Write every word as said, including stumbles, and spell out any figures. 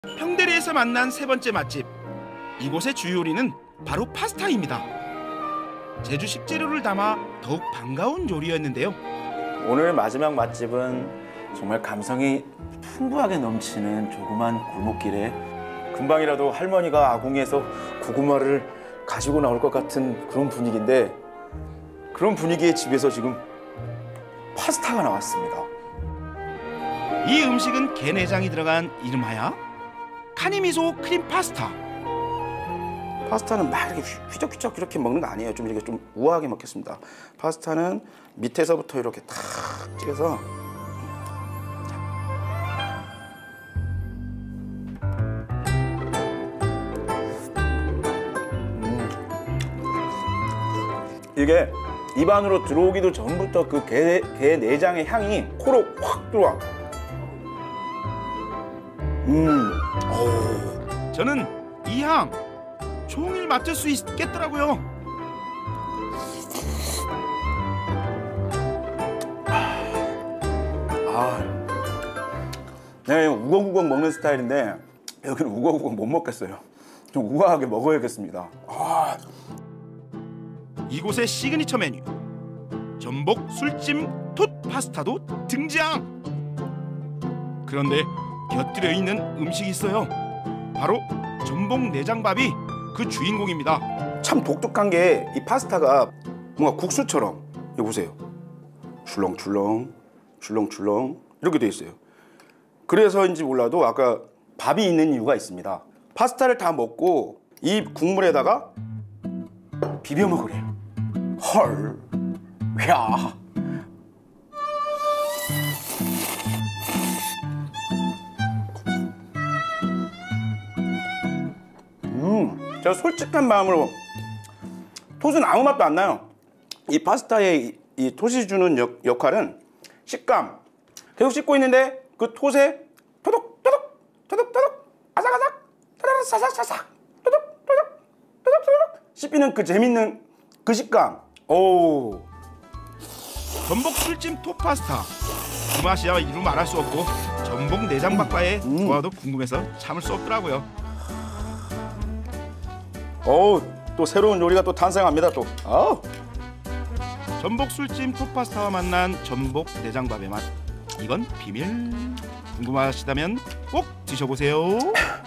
평대리에서 만난 세 번째 맛집. 이곳의 주요 요리는 바로 파스타입니다. 제주 식재료를 담아 더욱 반가운 요리였는데요. 오늘 마지막 맛집은 정말 감성이 풍부하게 넘치는 조그만 골목길에 금방이라도 할머니가 아궁이에서 고구마를 가지고 나올 것 같은 그런 분위기인데, 그런 분위기의 집에서 지금 파스타가 나왔습니다. 이 음식은 게 내장이 들어간 이름하여 카니미소 크림 파스타. 파스타는 막 이렇게 휘적휘적 이렇게 먹는 거 아니에요. 좀 이렇게 좀 우아하게 먹겠습니다. 파스타는 밑에서부터 이렇게 탁 찍어서. 음. 이게 입 안으로 들어오기도 전부터 그 게, 게 내장의 향이 코로 확 들어와. 음. 오. 저는 이 향 종일 맡을 수 있겠더라고요. 아, 내가 우걱우걱 먹는 스타일인데 여기는 우걱우걱 못 먹겠어요. 좀 우아하게 먹어야겠습니다. 아. 이곳의 시그니처 메뉴 전복 술찜 톳 파스타도 등장. 그런데 곁들여 있는 음식이 있어요. 바로 전복 내장밥이 그 주인공입니다. 참 독특한 게 이 파스타가 뭔가 국수처럼, 이거 보세요. 출렁출렁 출렁출렁 이렇게 돼 있어요. 그래서인지 몰라도 아까 밥이 있는 이유가 있습니다. 파스타를 다 먹고 이 국물에다가 비벼 먹으래요. 헐, 야. 음, 제가 솔직한 마음으로 톳은 아무 맛도 안 나요. 이 파스타의 이, 이 톳이 주는 역, 역할은 식감. 계속 씹고 있는데 그 톳에 토독 토독 토독 토독 아삭아삭 토독 사삭사삭 토독 토독 토독 토독 씹히는 그 재밌는 그 식감. 오. 전복 술찜 톳 파스타. 그 맛이야 이루 말할 수 없고 전복 내장밥과의 음. 조화도 궁금해서 참을 수 없더라고요. 어우, 또 새로운 요리가 또 탄생합니다 또. 아우. 전복 술찜 톳 파스타와 만난 전복 내장밥의 맛. 이건 비밀. 궁금하시다면 꼭 드셔보세요.